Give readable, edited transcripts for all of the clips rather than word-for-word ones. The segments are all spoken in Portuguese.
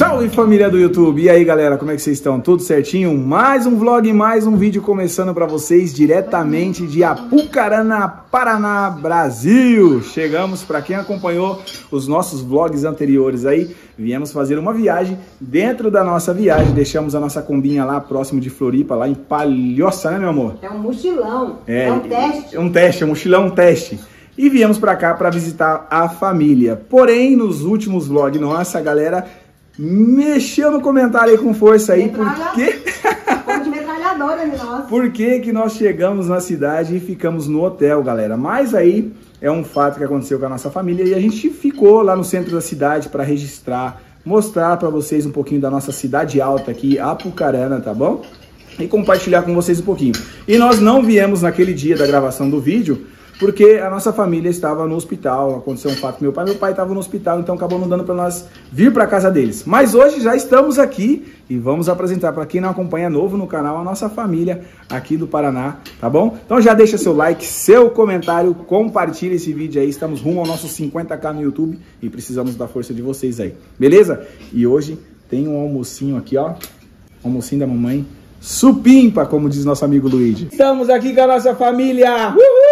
Salve família do YouTube! E aí galera, como é que vocês estão? Tudo certinho? Mais um vlog, mais um vídeo começando pra vocês diretamente de Apucarana, Paraná, Brasil! Chegamos, pra quem acompanhou os nossos vlogs anteriores aí, viemos fazer uma viagem. Dentro da nossa viagem, deixamos a nossa combinha lá próximo de Floripa, lá em Palhoça, né meu amor? É um mochilão, é um teste. É um teste, é um mochilão, um teste. E viemos pra cá pra visitar a família. Porém, nos últimos vlogs, nossa, a galera mexeu no comentário aí com força aí, porque... de metralhadora de nós. Por que nós chegamos na cidade e ficamos no hotel, galera? Mas aí é um fato que aconteceu com a nossa família e a gente ficou lá no centro da cidade para registrar, mostrar para vocês um pouquinho da nossa cidade alta aqui, Apucarana, tá bom? E compartilhar com vocês um pouquinho. E nós não viemos naquele dia da gravação do vídeo, porque a nossa família estava no hospital, aconteceu um fato com meu pai estava no hospital, então acabou não dando para nós vir para casa deles. Mas hoje já estamos aqui e vamos apresentar para quem não acompanha novo no canal a nossa família aqui do Paraná, tá bom? Então já deixa seu like, seu comentário, compartilha esse vídeo aí, estamos rumo ao nosso 50k no YouTube e precisamos da força de vocês aí, beleza? E hoje tem um almocinho aqui, ó, almocinho da mamãe, supimpa, como diz nosso amigo Luigi. Estamos aqui com a nossa família! Uhul!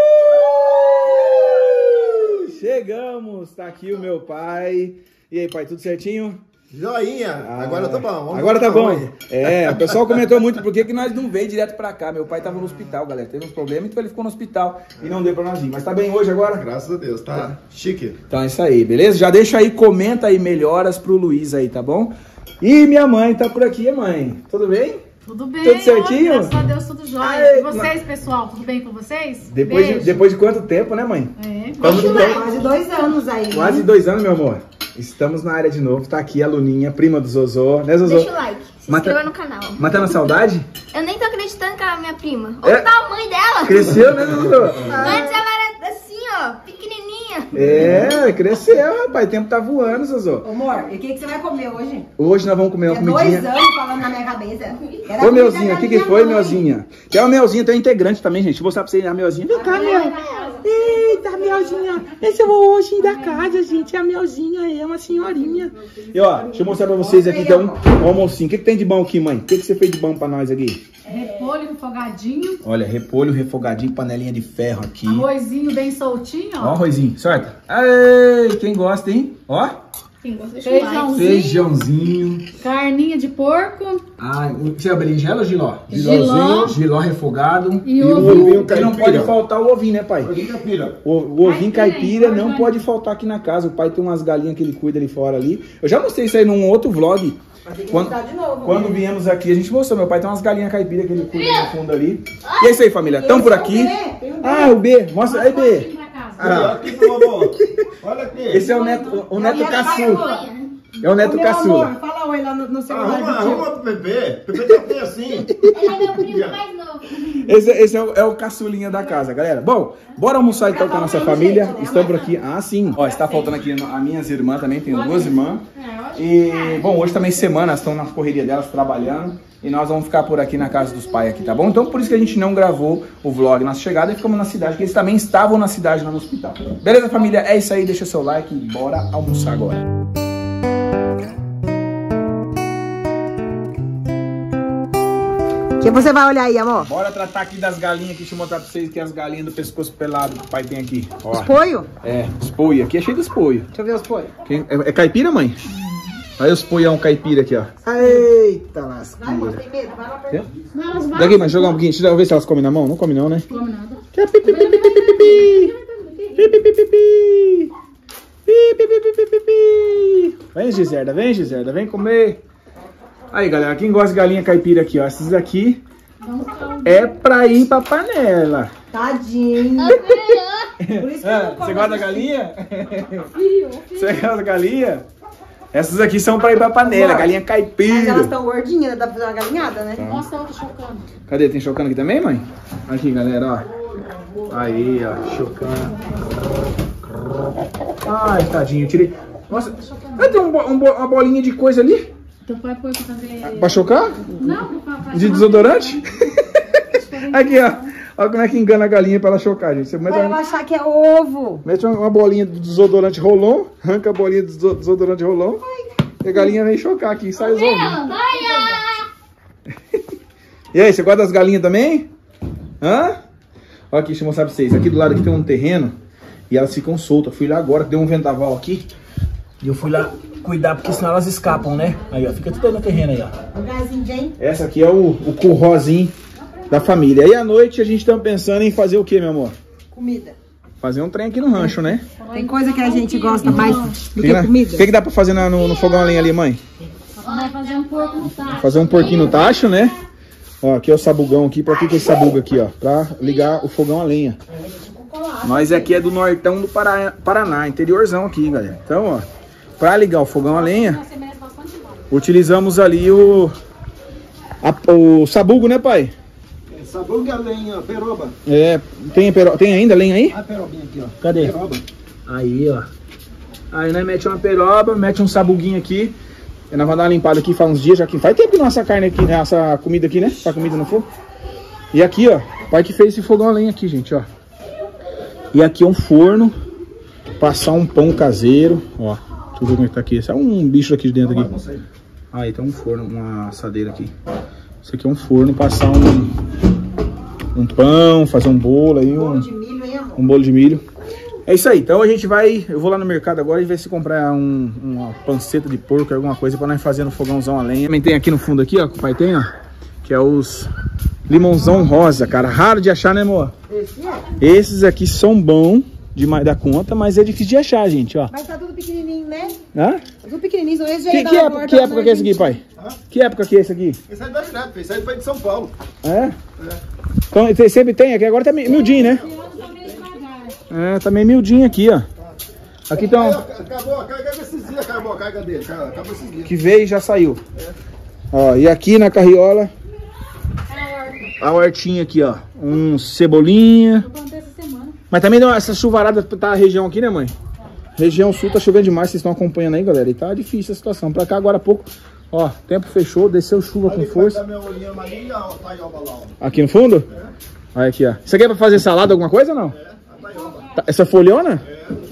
Chegamos, tá aqui o meu pai. E aí, pai, tudo certinho? Joinha, agora tá bom. Agora tá bom. É, o pessoal comentou muito por que nós não veio direto pra cá. Meu pai tava no hospital, galera. Teve uns problemas, então ele ficou no hospital e não deu pra nós ir. Mas tá bem hoje agora? Graças a Deus, tá chique. Então é isso aí, beleza? Já deixa aí, comenta aí melhoras pro Luiz aí, tá bom? E minha mãe tá por aqui, mãe. Tudo bem? Tudo bem, tudo certinho? Graças a Deus, tudo jóia. E vocês, pessoal, tudo bem com vocês? Depois de quanto tempo, né, mãe? Quase 2 aanos aí. Quase 2 anos, meu amor. Estamos na área de novo, tá aqui a Luninha, prima do Zozô, né, Zozô? Deixa o like, se inscreva no canal. Matando a saudade? Eu nem tô acreditando que é a minha prima. Olha o tamanho dela. Cresceu, né, Zozô? Antes ela era assim, ó, pequenininha. É, cresceu, rapaz, o tempo tá voando, Zozô. Ô, amor, e o que você vai comer hoje? Hoje nós vamos comer uma comidinha. 2 anos falando na minha cabeça. Ô, Melzinha, o que foi, Melzinha? Que é o Melzinha, tem um integrante também, gente. Vou mostrar pra vocês a Melzinha. Vem cá, Mel. Eita, Melzinha. Esse é o hoje da casa, gente. É a Melzinha, é uma senhorinha. E ó, deixa eu mostrar pra vocês aqui, então, o almocinho. O que tem de bom aqui, mãe? O que você fez de bom pra nós aqui? Repolho refogadinho. Olha, repolho refogadinho, panelinha de ferro aqui. Arrozinho bem soltinho, ó. Ó, arrozinho, certo? Ei, quem gosta, hein? Ó. Quem gosta de Feijãozinho. Carninha de porco. Ah, você é berinjela ou giló? Giló. Giló refogado. E o ovinho caipira. Não pode faltar o ovinho, né, pai? Ovinho caipira. O ovinho caipira não pode faltar aqui na casa. O pai tem umas galinhas que ele cuida ali fora ali. Eu já mostrei isso aí num outro vlog. Quando viemos aqui, a gente mostrou. Meu pai tem umas galinhas caipira que ele cuida no fundo ali. E é isso aí, família. Tamo por aqui. Ah, o B. Mostra aí, B. Olha aqui, meu amor. Olha aqui. Esse é o neto caçula. É o neto caçula. Fala oi lá no celular. Arruma pro bebê. O bebê tá bem assim. Ele é meu primo mais novo. Esse é o caçulinha da casa, galera. Bom, bora almoçar então com a nossa família. Estamos por aqui. Ah, sim. Ó, está faltando aqui as minhas irmãs também. Tenho 2 irmãs. E, bom, hoje também semana, elas estão na correria delas, trabalhando. E nós vamos ficar por aqui na casa dos pais aqui, tá bom? Então por isso que a gente não gravou o vlog na chegada e ficamos na cidade, porque eles também estavam na cidade, lá no hospital. Beleza, família? É isso aí, deixa seu like e bora almoçar agora. O que você vai olhar aí, amor? Bora tratar aqui das galinhas aqui, deixa eu mostrar pra vocês que é as galinhas do pescoço pelado que o pai tem aqui. Ó. Os poio? É, os poio. Aqui é cheio dos poio. Deixa eu ver os poio. É caipira, mãe? Aí os poião caipira aqui, ó. Eita lasqueira. Vai, tem medo, vai lá perto. Daqui, mas jogar um pouquinho. Deixa eu ver se elas comem na mão. Não come não, né? Come nada. Vem, Giserda, vem comer. Aí, galera, quem gosta de galinha caipira aqui, ó. Essas aqui é pra ir pra panela. Tadinho. Por isso que eu não como. Você gosta da galinha? Você gosta da galinha? Essas aqui são pra ir pra panela, galinha caipira. Mas elas estão gordinhas, dá pra fazer uma galinhada, né? Mostra a outra chocando. Cadê? Tem chocando aqui também, mãe? Aqui, galera, ó. Aí, ó, chocando. Ai, tadinho, tirei. Nossa, tem uma bolinha de coisa ali. Teu pai põe pra fazer... Pra chocar? Não, pra de desodorante? Aqui, ó. Olha como é que engana a galinha pra ela chocar, gente. Você mete vai achar que é ovo. Mete uma bolinha de desodorante Rolon, arranca a bolinha de desodorante Rolon A galinha vem chocar aqui, sai os ovos. E aí, você gosta das galinhas também? Hã? Olha aqui, deixa eu mostrar pra vocês. Aqui do lado aqui tem um terreno e elas ficam soltas. Fui lá agora, deu um vendaval aqui. E eu fui lá cuidar, porque senão elas escapam, né? Aí, ó, fica tudo aí no terreno aí, ó. Essa aqui é o currozinho da família. Aí à noite a gente tá pensando em fazer o que, meu amor? Comida. Fazer um trem aqui no rancho, né? Tem coisa que a gente gosta mais do que comida. O que dá pra fazer no fogão a lenha ali, mãe? Vai fazer um porco no tacho. Fazer um porquinho no tacho, né? Ó, aqui é o sabugão aqui. Pra que é esse sabugo aqui, ó? Pra ligar o fogão a lenha. Nós aqui é do nortão do Paraná, interiorzão aqui, galera. Então, ó, pra ligar o fogão a lenha, utilizamos ali o sabugo, né, pai? Sabugo e a lenha, peroba. É, tem ainda lenha aí? A perobinha aqui, ó. Cadê? Peroba. Aí, ó. Aí, né, mete uma peroba, mete um sabuguinho aqui. E nós vamos dar uma limpada aqui faz uns dias, já que faz tempo que nossa carne aqui, nossa comida aqui, né? Essa comida no fogo. E aqui, ó, o pai que fez esse fogão a lenha aqui, gente, ó. E aqui é um forno, passar um pão caseiro, ó. Deixa eu ver como é que tá aqui. Esse é um bicho aqui de dentro aqui. Aí tem um forno, uma assadeira aqui. Isso aqui é um forno, passar um pão, fazer um bolo aí, um bolo de milho. É isso aí, então a gente vai, eu vou lá no mercado agora e ver se comprar uma panceta de porco, alguma coisa pra nós fazer no fogãozão a lenha. Também tem aqui no fundo aqui, ó, que o pai tem, ó, que é os limãozão rosa, cara, raro de achar, né, amor? Esses aqui são bons demais da conta, mas é difícil de achar, gente, ó. Mas tá tudo pequenininho, né? Hã? Tudo pequenininho, esse já Que época que é esse aqui, pai? Que época que é esse aqui? Esse aí da direto, esse aí foi de São Paulo. É? Então, sempre tem aqui, agora tá miudinho, né? É, tá meio miudinho aqui, ó. Aqui então. Acabou a carga desses dias, acabou a carga dele, acabou esses dias. Que veio e já saiu. Ó, e aqui na carriola, a hortinha aqui, ó. Um cebolinha. Mas também deu essa chuvarada, tá a região aqui, né, mãe? Região sul tá chovendo demais, vocês estão acompanhando aí, galera. E tá difícil a situação. Pra cá agora há pouco, ó, tempo fechou, desceu chuva com força. Aqui no fundo? Olha aqui, ó. Isso aqui é pra fazer salada, alguma coisa ou não? Essa folhona?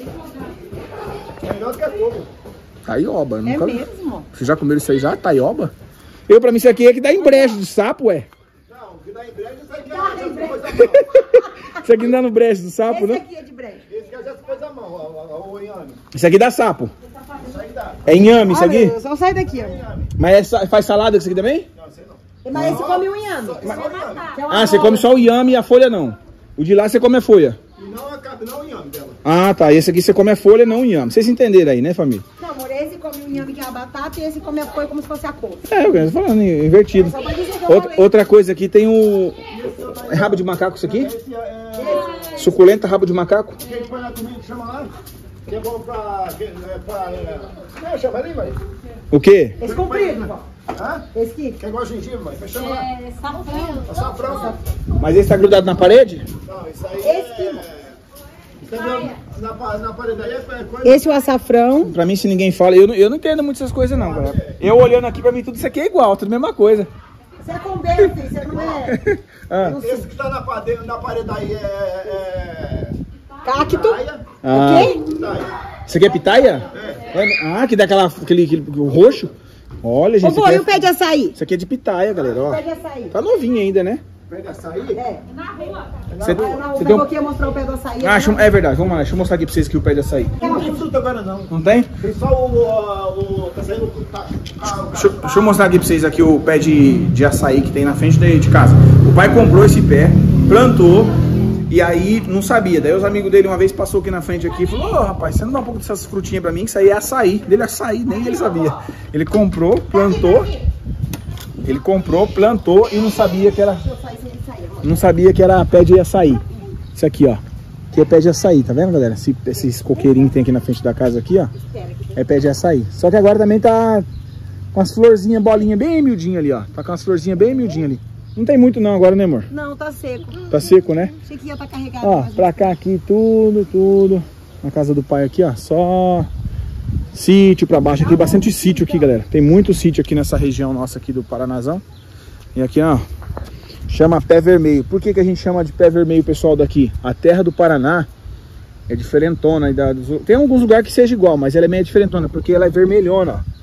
É melhor que é fogo. Taioba, nunca... É mesmo? Vocês já comeram isso aí já? Taioba? Pra mim isso aqui é que dá embrejo de sapo, ué. Não, o que dá em brejo, isso aqui é coisa mal. Isso aqui não dá no brejo do sapo, né? Esse aqui é de brejo. Esse aqui é coisa mal, o inhame. Isso aqui dá sapo. Isso aí dá. É inhame isso aqui? Só sai daqui, ó. Mas faz salada com isso aqui também? Não, sei não. Mas esse come o inhame. Ah, você come só o inhame e a folha não. O de lá você come a folha. E não o inhame dela. Ah, tá. Esse aqui você come a folha, não o inhame. Vocês entenderam aí, né, família? Não, amor, esse come o inhame que é a batata e esse come a folha como se fosse a couve. É, eu tô falando invertido. Outra coisa aqui tem o... É rabo de macaco isso aqui? Esse é... Suculenta rabo de macaco? Quem põe na comida que chama lá? Que é bom pra... Como é, chama ali, mãe? O quê? Esse comprido, vó. Hã? Esse aqui. Que é igual gengibre, mãe? Mas chama lá. É safrão. Açafrão. Mas esse tá grudado na parede? Não, isso aí Esse aqui, na parede aí é coisa... Esse é o açafrão. Pra mim, se ninguém fala... Eu não entendo muito essas coisas, não, galera. Eu olhando aqui, pra mim, tudo isso aqui é igual. Tudo a mesma coisa. Você é combeiro, filho. Você não é... Ah. Esse que tá na parede aí é... Cacto. Pitaia. Ah. O quê? Pitaia. Isso aqui é pitaia? Ah, que dá aquele roxo. Olha, gente. Ô, vô, e o pé de açaí? Isso aqui é de pitaia, galera. Ó. O pé de açaí. Tá novinho ainda, né? Pega açaí? É. Você Não, o tem um... aqui ia mostrar o pé do açaí. É verdade. Vamos lá. Deixa eu mostrar aqui pra vocês que o pé de açaí. Não tem fruta agora não. Não tem? Tem só o tá saindo... Deixa eu mostrar aqui pra vocês aqui o pé de açaí que tem na frente de casa. O pai comprou esse pé, plantou e aí não sabia. Daí os amigos dele uma vez passou aqui na frente aqui e falou: ô, rapaz, você não dá um pouco dessas frutinhas pra mim? Que isso aí é açaí. Dele é açaí, nem ele sabia. Ele comprou, plantou. Ele comprou, plantou e não sabia que era... Não sabia que era pé de açaí. Isso aqui, ó. Aqui é pé de açaí, tá vendo, galera? Esses coqueirinhos que tem aqui na frente da casa aqui, ó. É pé de açaí. Só que agora também tá com as florzinhas, bolinha bem miudinha ali, ó. Tá com as florzinhas bem miudinha ali. Não tem muito não agora, né, amor? Não, tá seco. Tá seco, né? Achei que ia estar carregado. Ó, pra cá aqui, tudo. Na casa do pai aqui, ó. Só sítio pra baixo aqui. Bastante sítio aqui, galera. Tem muito sítio aqui nessa região nossa aqui do Paranazão. E aqui, ó, chama pé vermelho. Por que a gente chama de pé vermelho, pessoal, daqui? A terra do Paraná é diferentona. Tem alguns lugares que seja igual, mas ela é meio diferentona, porque ela é vermelhona, ó.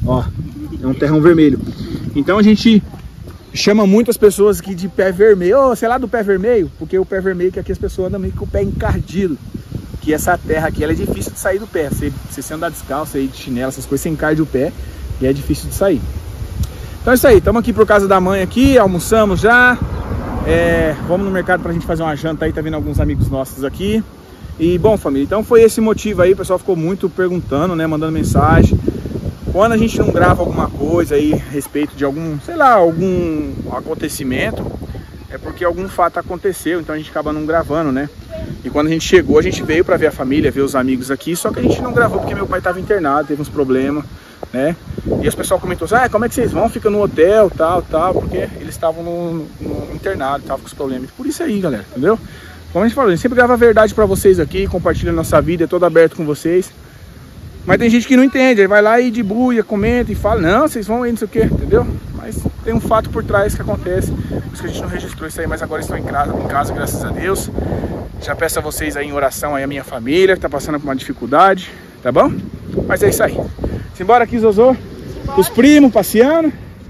Ó, é um terrão vermelho. Então a gente chama muitas pessoas aqui de pé vermelho. Ô, sei lá do pé vermelho, porque o pé vermelho que aqui as pessoas andam meio com o pé encardido. Que essa terra aqui, ela é difícil de sair do pé. Você andar descalço aí, de chinelo, essas coisas, você encarde o pé e é difícil de sair. Então é isso aí, estamos aqui por casa da mãe aqui, almoçamos já. Vamos no mercado pra gente fazer uma janta aí, tá vindo alguns amigos nossos aqui. E bom, família, então foi esse motivo aí, o pessoal ficou muito perguntando, né, mandando mensagem. Quando a gente não grava alguma coisa aí a respeito de algum, sei lá, algum acontecimento, é porque algum fato aconteceu, então a gente acaba não gravando, né? E quando a gente chegou, a gente veio pra ver a família, ver os amigos aqui, só que a gente não gravou porque meu pai tava internado, teve uns problemas, né? E os pessoal comentou assim, como é que vocês vão? Fica no hotel, tal, porque eles estavam no internado, estavam com os problemas. Por isso aí, galera, entendeu? Como a gente falou, a gente sempre grava a verdade pra vocês aqui, compartilha a nossa vida, é todo aberto com vocês. Mas tem gente que não entende, aí vai lá e debuia, comenta e fala, não, vocês vão aí, não sei o que, entendeu? Mas tem um fato por trás que acontece, por isso que a gente não registrou isso aí, mas agora estão em casa, graças a Deus. Já peço a vocês aí em oração aí a minha família, que tá passando por uma dificuldade, tá bom? Mas é isso aí. Simbora aqui, Zozô. Os primos passeando.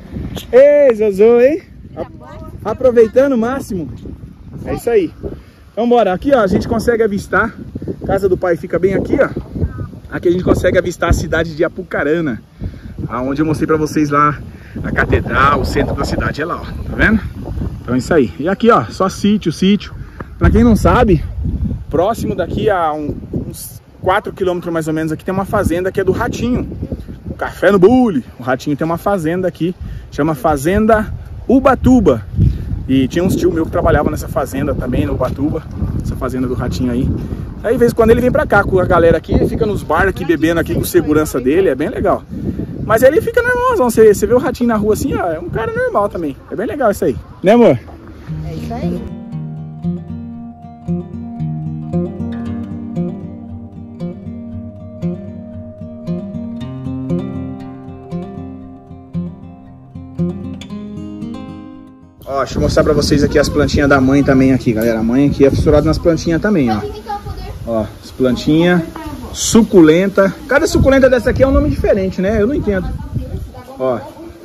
Ei, Zozô, hein? Aproveitando o máximo. É isso aí. Então bora. Aqui, ó, a gente consegue avistar. A casa do pai fica bem aqui, ó. Aqui a gente consegue avistar a cidade de Apucarana, aonde eu mostrei pra vocês lá a catedral, o centro da cidade é lá, ó. Tá vendo? Então é isso aí. E aqui, ó, só sítio. Pra quem não sabe, próximo daqui a uns 4 km mais ou menos aqui tem uma fazenda que é do Ratinho. O Café no Bule. O Ratinho tem uma fazenda aqui, chama Fazenda Ubatuba. E tinha uns tio meu que trabalhavam nessa fazenda também, no Ubatuba, essa fazenda do Ratinho aí. Aí, de vez em quando, ele vem pra cá com a galera aqui, ele fica nos bar aqui, bebendo aqui com segurança dele, é bem legal. Mas ele fica normalzão, você vê o Ratinho na rua assim, ó, é um cara normal também. É bem legal isso aí, né, amor? É isso aí. Ó, deixa eu mostrar pra vocês aqui as plantinhas da mãe também aqui, galera. A mãe aqui é fissurada nas plantinhas também, ó. Ó, as plantinhas, suculenta. Cada suculenta dessa aqui é um nome diferente, né? Eu não entendo. Ó,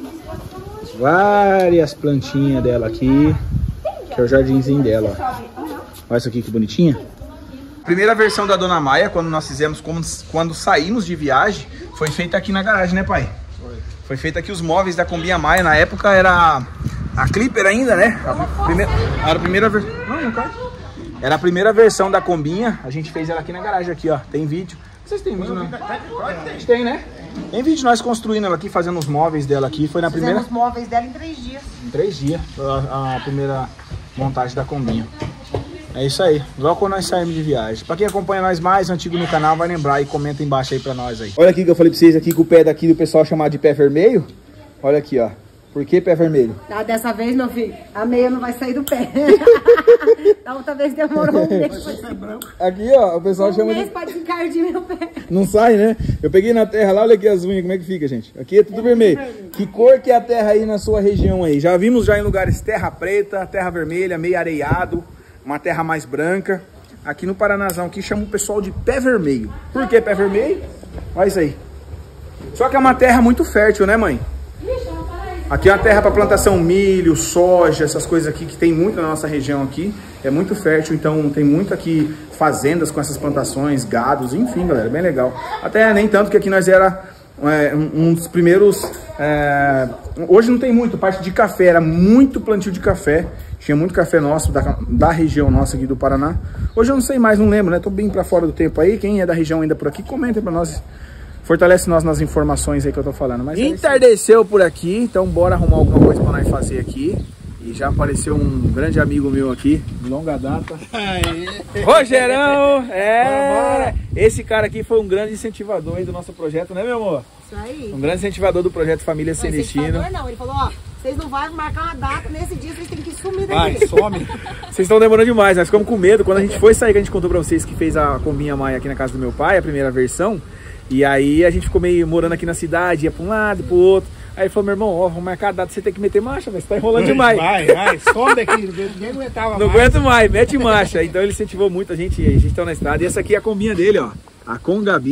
várias plantinhas dela aqui, que é o jardinzinho dela, ó. Olha essa aqui que bonitinha. Primeira versão da Dona Maia, quando nós fizemos, quando saímos de viagem, foi feita aqui na garagem, né, pai? Foi feita aqui os móveis da Combinha Maia. Na época era a Clipper ainda, né? Era a primeira versão. Não cai. Era a primeira versão da Combinha. A gente fez ela aqui na garagem, aqui, ó. Tem vídeo. Vocês têm vídeo, não? A gente tem, né? Tem vídeo nós construindo ela aqui, fazendo os móveis dela aqui. Foi na primeira... Fizemos os móveis dela em 3 dias. Em 3 dias. Foi a primeira montagem da Combinha. É isso aí. Logo quando nós saímos de viagem. Pra quem acompanha nós mais antigo no canal, vai lembrar e comenta embaixo aí pra nós aí. Olha aqui que eu falei pra vocês aqui, que o pé daqui do pessoal chamado de pé vermelho. Olha aqui, ó. Por que pé vermelho? Ah, dessa vez, meu filho, a meia não vai sair do pé. Da outra vez demorou um mês pra ser branco. Aqui, ó, o pessoal chama de... pode encardir meu pé. Não sai, né? Eu peguei na terra lá, olha aqui as unhas, como é que fica, gente? Aqui é tudo vermelho. Que cor que é a terra aí na sua região aí? Já vimos já em lugares terra preta, terra vermelha, meio areiado, uma terra mais branca. Aqui no Paranazão, aqui chama o pessoal de pé vermelho. Por que pé vermelho? Olha isso aí. Só que é uma terra muito fértil, né, mãe? Aqui é uma terra para plantação milho, soja, essas coisas aqui que tem muito na nossa região aqui. É muito fértil, então tem muito aqui fazendas com essas plantações, gados, enfim, galera, bem legal. Até nem tanto que aqui nós era um dos primeiros... hoje não tem muito, parte de café, era muito plantio de café. Tinha muito café nosso, da região nossa aqui do Paraná. Hoje eu não sei mais, não lembro, né? Tô bem para fora do tempo aí. Quem é da região ainda por aqui, comenta para nós. Fortalece nós nas informações aí que eu tô falando. Mas entardeceu por aqui, então bora arrumar alguma coisa pra nós fazer aqui. E já apareceu um grande amigo meu aqui, de longa data. Rogerão! Esse cara aqui foi um grande incentivador aí do nosso projeto, né, meu amor? Isso aí. Um grande incentivador do projeto Família Sem Destino. Não, ele falou, ó, vocês não vão marcar uma data, nesse dia vocês têm que sumir daqui. Vai, some. Vocês estão demorando demais, nós ficamos com medo. Quando a gente foi sair, que a gente contou pra vocês que fez a Combinha Maia aqui na casa do meu pai, a primeira versão. E aí a gente ficou meio morando aqui na cidade, ia pra um lado, pro outro. Aí ele falou, meu irmão, ó, vamos marcar a data, você tem que meter marcha, mas você tá enrolando demais. Vai, some daqui, ninguém aguentava mais. Não aguento mais, mete marcha. Então ele incentivou muito a gente tá na estrada. E essa aqui é a combinha dele, ó, a Congabi.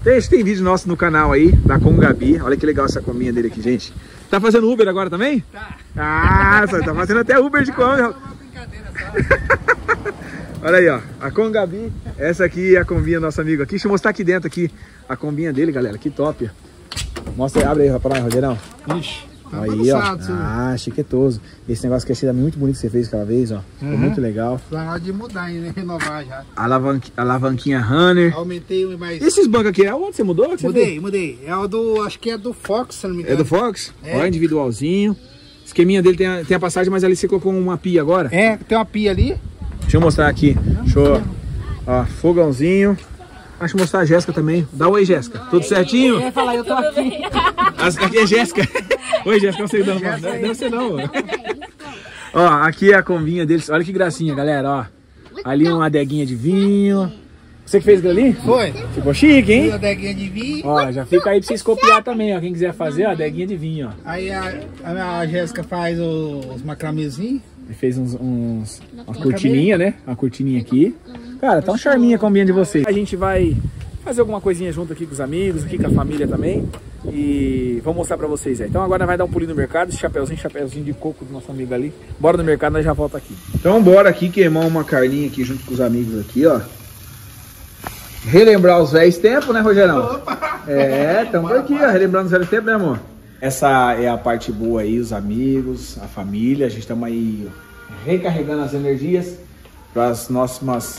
Tem vídeo nosso no canal aí, da Congabi. Olha que legal essa combinha dele aqui, gente. Tá fazendo Uber agora também? Tá. Ah, tá fazendo até Uber de Kombi. Uma brincadeira, só. Olha aí, ó, a Congabi. Essa aqui é a combinha do nosso amigo aqui. Deixa eu mostrar aqui dentro aqui a combinha dele, galera. Que top. Mostra aí, abre aí pra nós, Rogerão. Ixi, tá Aí, ó. bagunçado, Ah, chiquetoso. Esse negócio que achei muito bonito que você fez aquela vez, ó. Ficou muito legal. Na hora de mudar ainda, renovar já. Alavanquinha Runner. Aumentei mais. E esses bancos aqui, é onde você mudou? Mudei. É o do, acho que é do Fox, se não me engano. É do Fox? É. Ó, individualzinho. Esqueminha dele tem a passagem, mas ali você colocou uma pia agora. É, tem uma pia ali. Deixa eu mostrar aqui. Ó, fogãozinho. Deixa eu mostrar a Jéssica também. Dá oi, Jéssica. Tudo certinho? Eu ia falar, eu tô aqui. Aqui é Jéssica. Oi, Jéssica, não sei não. Deve ser não. Ó, aqui é a combinha deles. Olha que gracinha, galera, ó. Ali uma adeguinha de vinho. Você que fez aquilo ali? Foi. Ficou chique, hein? Uma adeguinha de vinho. Ó, já fica aí pra vocês copiar também, ó. Quem quiser fazer, ó, adeguinha de vinho, ó. Aí a Jéssica faz os macramezinhos. Ele fez uma cortininha, né? Uma cortininha aqui. Cara, tá um charminho a combinha de vocês. A gente vai fazer alguma coisinha junto aqui com os amigos, aqui com a família também. E vou mostrar pra vocês aí. Então agora vai dar um pulinho no mercado. Esse chapéuzinho de coco do nosso amigo ali. Bora no mercado, nós já volta aqui. Então bora aqui queimar uma carninha aqui junto com os amigos aqui, ó. Relembrar os velhos tempos, né, Rogerão? É, tamo por aqui, ó. Relembrando os velhos tempos, né, amor? Essa é a parte boa aí, os amigos, a família. A gente estamos aí recarregando as energias para as próximas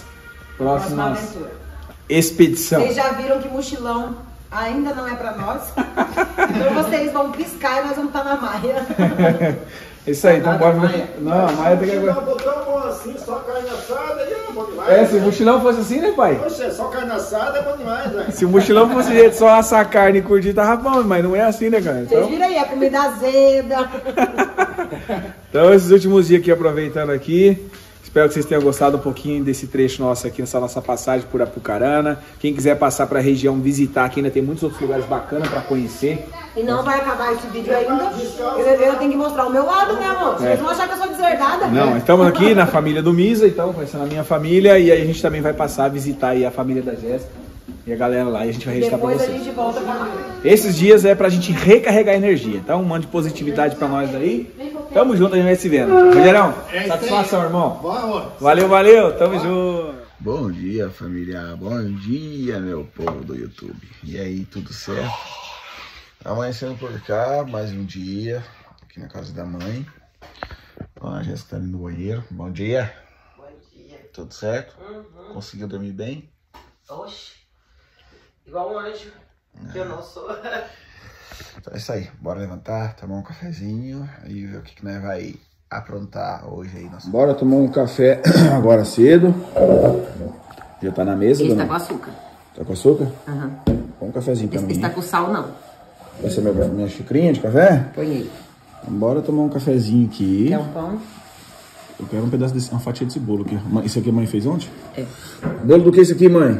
expedições. Vocês já viram que mochilão ainda não é pra nós? Então vocês vão piscar e nós vamos estar na maia. Isso aí, então bora. Não, a maia tem que agora. Botamos assim, só carne assada e é bom demais. Se o mochilão fosse assim, né, pai? Poxa, só carne assada é bom demais, velho. Se o mochilão fosse jeito só assar carne e curtir, tava bom, mas não é assim, né, cara? Vocês viram aí, a comida azeda. Então, esses últimos dias aqui, aproveitando aqui, espero que vocês tenham gostado um pouquinho desse trecho nosso aqui, nessa nossa passagem por Apucarana. Quem quiser passar para a região, visitar aqui, ainda tem muitos outros lugares bacanas para conhecer. E não vai acabar esse vídeo ainda. Eu tenho que mostrar o meu lado, né, amor? Vocês vão achar que eu sou deserdada. Não, estamos aqui na família do Misa, então, conhecendo a minha família, e aí a gente também vai passar a visitar aí a família da Jéssica e a galera lá, e a gente vai registrar para vocês. Depois a gente volta pra lá. Esses dias é pra gente recarregar a energia, então um monte de positividade pra nós aí. Tamo junto, a gente vai se vendo. Rogerão, satisfação, irmão. Valeu, tamo junto. Bom dia, família. Bom dia, meu povo do YouTube. E aí, tudo certo? Amanhecendo por cá, mais um dia, aqui na casa da mãe. Ó, a Jéssica tá ali no banheiro. Bom dia. Bom dia. Tudo certo? Conseguiu dormir bem? Oxe, igual um anjo, que eu não sou. Então é isso aí. Bora levantar, tomar um cafezinho e ver o que nós vai aprontar hoje aí. Bora tomar um café agora cedo. Já tá na mesa, Esse dona? tá com açúcar. Tá com açúcar? Aham. Põe um cafezinho pra mim. Esse tá com sal, não. Essa é minha xicrinha de café? Põe aí. Então, bora tomar um cafezinho aqui. Quer um pão? Eu quero um pedaço uma fatia desse bolo aqui. Isso aqui a mãe fez ontem? É. Bolo do que esse aqui, mãe?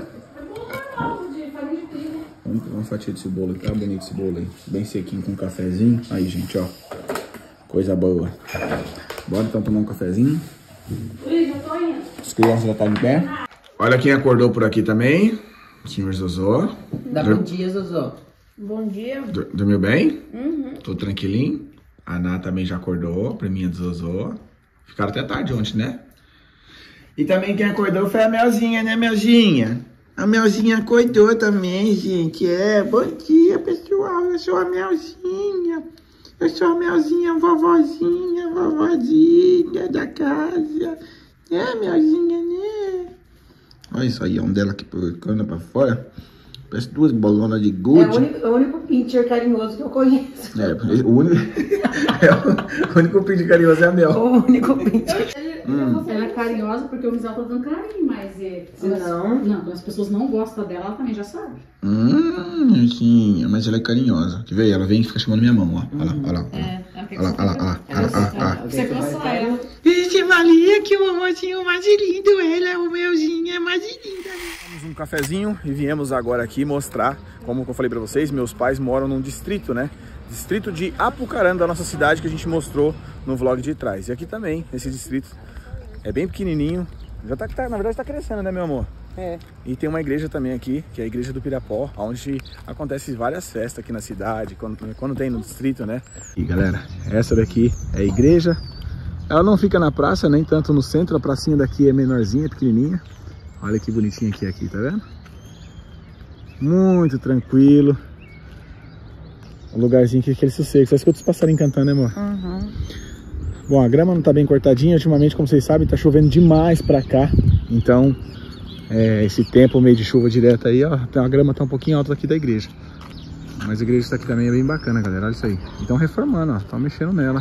Vamos pegar uma fatia desse bolo aqui. Tá bonito esse bolo aí. Bem sequinho com um cafezinho. Aí, gente, ó. Coisa boa. Bora então tomar um cafezinho. As crianças já estão de pé. Olha quem acordou por aqui também. O senhor Zozó. Dá bom dia, Zozó. Bom dia. Dormiu bem? Uhum. Tô tranquilinho. A Ná também já acordou. Priminha do Zozó. Ficaram até tarde ontem, né? E também quem acordou foi a Melzinha, né, Melzinha? A Melzinha acordou também, gente. Bom dia, pessoal. Eu sou a Melzinha. Eu sou a Melzinha, vovozinha da casa. É, Melzinha, né? Olha isso aí, dela aqui colocando pra fora. Parece duas bolonas de gude. É o único pincher carinhoso que eu conheço. O único pincher carinhoso é a Mel. O único pincher. Ela é carinhosa porque o Misal tá dando carinho, mas não, as pessoas não gostam dela, ela também já sabe. Sim, mas ela é carinhosa. Quer ver? Ela vem e fica chamando minha mão, ó. Olha lá. Olha lá. Você coça ela. Vixe Maria, que o amorzinho mais lindo. Ela, o Melzinho é mais linda. Temos um cafezinho e viemos agora aqui mostrar, como eu falei pra vocês, meus pais moram num distrito, né? Distrito de Apucarana, da nossa cidade, que a gente mostrou no vlog de trás. E aqui também, nesse distrito, é bem pequenininho. Já tá, na verdade tá crescendo, né, meu amor? E tem uma igreja também aqui, que é a igreja do Pirapó, onde acontece várias festas aqui na cidade, quando tem no distrito, né? E galera, essa daqui é a igreja. Ela não fica na praça, nem tanto no centro, a pracinha daqui é menorzinha, pequenininha. Olha que bonitinha que é aqui, tá vendo? Muito tranquilo. Um lugarzinho que é aquele sossego. Você escuta os passarinhos cantando, né, amor? Uhum. Bom, a grama não tá bem cortadinha. Ultimamente, como vocês sabem, tá chovendo demais pra cá. Então, esse tempo meio de chuva direta aí, ó, a grama tá um pouquinho alta aqui da igreja. Mas a igreja tá aqui também é bem bacana, galera. Olha isso aí. E estão reformando, ó. Estão mexendo nela.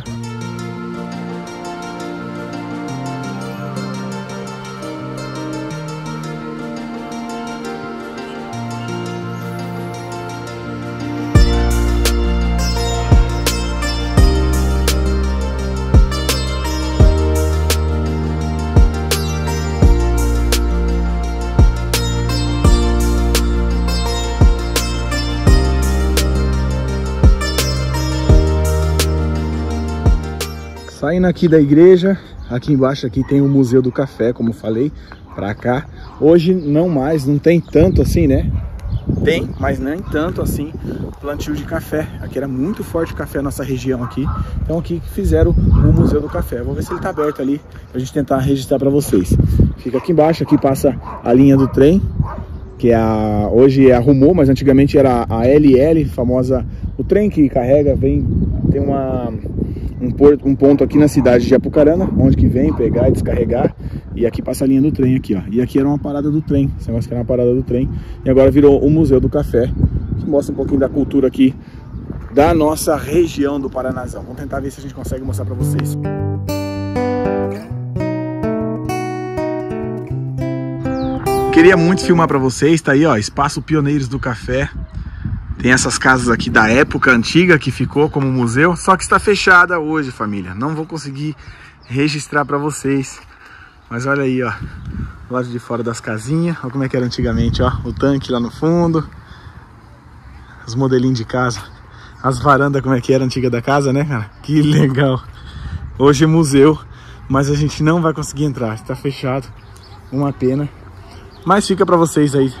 Saindo aqui da igreja, aqui embaixo aqui tem o Museu do Café, como eu falei, pra cá. Hoje não mais, não tem tanto assim, né? Tem, mas nem tanto assim, plantio de café. Aqui era muito forte o café na nossa região aqui. Então aqui fizeram o Museu do Café. Vou ver se ele tá aberto ali, pra gente tentar registrar pra vocês. Fica aqui embaixo, aqui passa a linha do trem, que hoje arrumou, mas antigamente era a LL, famosa, o trem que carrega, tem um ponto aqui na cidade de Apucarana, onde que vem pegar e descarregar, e aqui passa a linha do trem aqui, ó. E aqui era uma parada do trem, esse negócio aqui era uma parada do trem, e agora virou o Museu do Café, que mostra um pouquinho da cultura aqui da nossa região do Paranazão. Vamos tentar ver se a gente consegue mostrar pra vocês. Queria muito filmar pra vocês, tá aí, ó, Espaço Pioneiros do Café. Tem essas casas aqui da época antiga que ficou como museu, só que está fechada hoje, família. Não vou conseguir registrar para vocês. Mas olha aí, ó, do lado de fora das casinhas, olha como é que era antigamente, ó, o tanque lá no fundo, os modelinhos de casa, as varandas como é que era antiga da casa, né, cara? Que legal. Hoje é museu, mas a gente não vai conseguir entrar, está fechado, uma pena. Mas fica para vocês aí,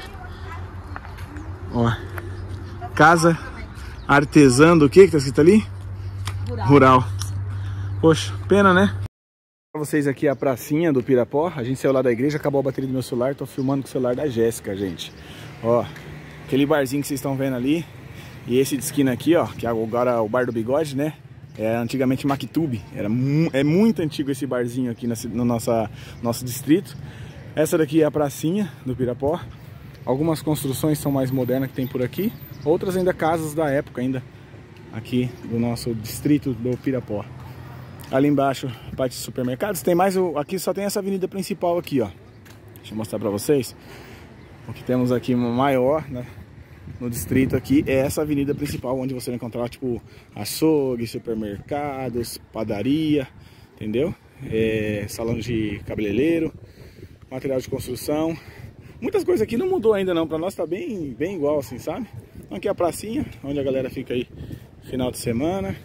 ó. Casa artesã do que tá escrito ali? Rural. Poxa, pena, né? Pra vocês aqui a pracinha do Pirapó. A gente saiu lá da igreja, acabou a bateria do meu celular. Tô filmando com o celular da Jéssica, gente. Ó, aquele barzinho que vocês estão vendo ali. E esse de esquina aqui, ó, que agora é o Bar do Bigode, né? É antigamente Mactube. É muito antigo esse barzinho aqui no nosso distrito. Essa daqui é a pracinha do Pirapó. Algumas construções são mais modernas que tem por aqui. Outras ainda casas da época ainda aqui do nosso distrito do Pirapó. Ali embaixo, parte de supermercados, tem mais aqui só tem essa avenida principal aqui, ó. Deixa eu mostrar pra vocês. O que temos aqui maior, né, no distrito aqui é essa avenida principal, onde você vai encontrar tipo açougue, supermercados, padaria, entendeu? Salão de cabeleireiro, material de construção. Muitas coisas aqui não mudou ainda não, pra nós tá bem igual assim, sabe? Aqui é a pracinha, onde a galera fica aí final de semana.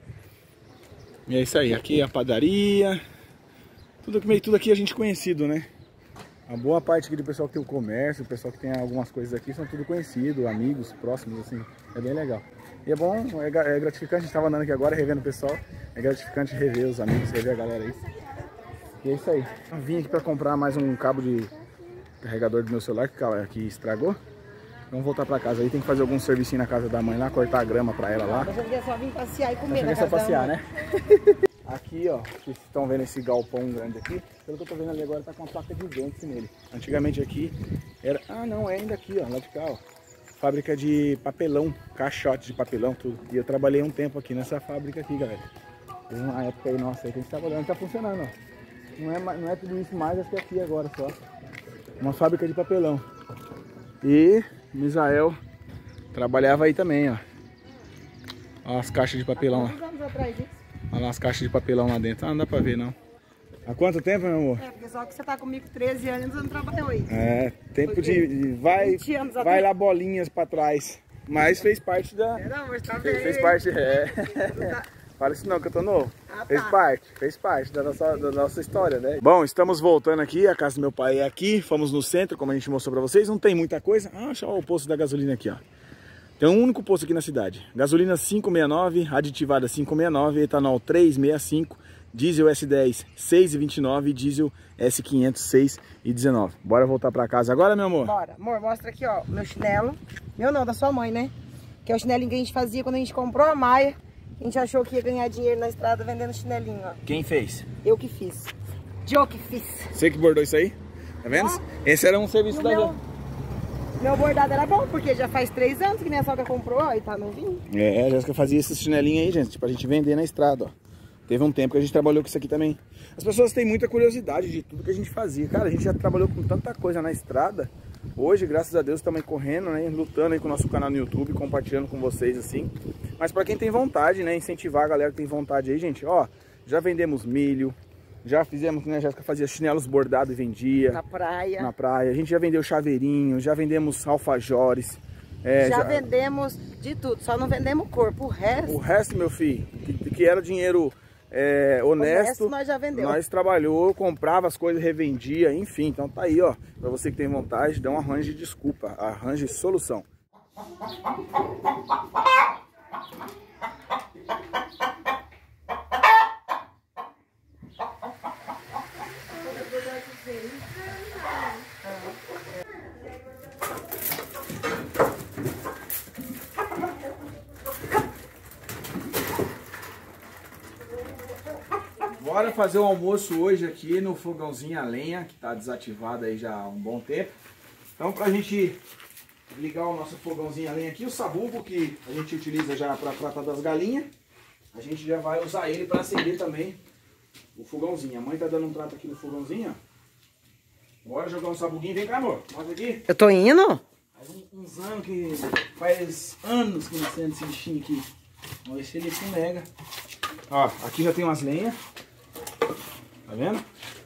E é isso aí, aqui é a padaria. Tudo aqui a gente conhecido, né? A boa parte aqui do pessoal que tem o comércio, o pessoal que tem algumas coisas aqui, são tudo conhecido, amigos, próximos, assim. É bem legal. E é bom, é gratificante, a gente tava andando aqui agora, revendo o pessoal. É gratificante rever os amigos, rever a galera aí. E é isso aí. Eu vim aqui pra comprar mais um cabo de carregador do meu celular que estragou. Vamos voltar pra casa aí, tem que fazer algum serviço na casa da mãe lá, cortar a grama pra ela lá. Eu já só vim passear e comer na casa casa passear, da mãe. né? Aqui, ó, vocês estão vendo esse galpão grande aqui. Pelo que eu tô vendo ali agora, tá com uma placa de vento nele. Antigamente aqui era... Ah, não, é ainda aqui, ó, lá de cá, ó. Fábrica de papelão, caixote de papelão, tudo. E eu trabalhei um tempo aqui nessa fábrica aqui, galera. Teve uma época aí, nossa, aí que a gente trabalhando, tá funcionando, ó. Não é tudo isso mais, acho que aqui agora só. Uma fábrica de papelão. E Misael trabalhava aí também, ó. Olha as caixas de papelão lá. Olha lá as caixas de papelão lá dentro. Ah, não dá pra ver, não. Há quanto tempo, meu amor? Porque só que você tá comigo 13 anos, você não trabalhou aí. Tempo de... Vai lá bolinhas pra trás. Mas fez parte da... Não, mas tá fez parte, Fala isso não, que eu tô novo. Ah, tá. Fez parte da nossa história, né? Bom, estamos voltando aqui, a casa do meu pai é aqui, fomos no centro, como a gente mostrou pra vocês, não tem muita coisa. Ah, deixa eu o posto da gasolina aqui, ó. Tem um único posto aqui na cidade. Gasolina 5,69, aditivada 5,69, etanol 3,65, diesel S10 6,29, diesel S500 6,19. Bora voltar pra casa agora, meu amor? Bora. Amor, mostra aqui, ó, meu chinelo. Meu não, da sua mãe, né? Que é o chinelinho que a gente fazia quando a gente comprou a Maia. A gente achou que ia ganhar dinheiro na estrada vendendo chinelinho, ó. Quem fez? Eu que fiz. Eu que fiz. Você que bordou isso aí? Tá vendo? Esse era um serviço da... Meu bordado era bom, porque já faz 3 anos que minha sogra comprou, ó, e tá novinho. É, a Jéssica fazia esses chinelinhos aí, gente, pra gente vender na estrada, ó. Teve um tempo que a gente trabalhou com isso aqui também. As pessoas têm muita curiosidade de tudo que a gente fazia. Cara, a gente já trabalhou com tanta coisa na estrada. Hoje, graças a Deus, estamos aí correndo, né? Lutando aí com o nosso canal no YouTube, compartilhando com vocês, assim. Mas pra quem tem vontade, né? Incentivar a galera que tem vontade aí, gente, ó. Já vendemos milho. Já fizemos, né? A Jéssica fazia chinelos bordados e vendia. Na praia. Na praia. A gente já vendeu chaveirinho, já vendemos alfajores. Já vendemos de tudo, só não vendemos corpo. O resto, meu filho, que era dinheiro honesto, nós já vendemos. Nós trabalhou, comprava as coisas, revendia, enfim. Então tá aí, ó. Pra você que tem vontade, dá um arranjo de desculpa, arranjo de solução. Bora fazer o almoço hoje aqui no fogãozinho a lenha, que tá desativado aí já há um bom tempo. Então, pra gente ligar o nosso fogãozinho a lenha aqui, o sabugo que a gente utiliza já para tratar das galinhas, a gente já vai usar ele para acender também o fogãozinho. A mãe tá dando um trato aqui no fogãozinho, ó. Bora jogar um sabuguinho, vem cá, amor. Mostra aqui. Eu tô indo? Faz uns anos que... Faz anos que não acende esse bichinho aqui. Vamos ver se ele pega. Ó, aqui já tem umas lenhas. Tá vendo?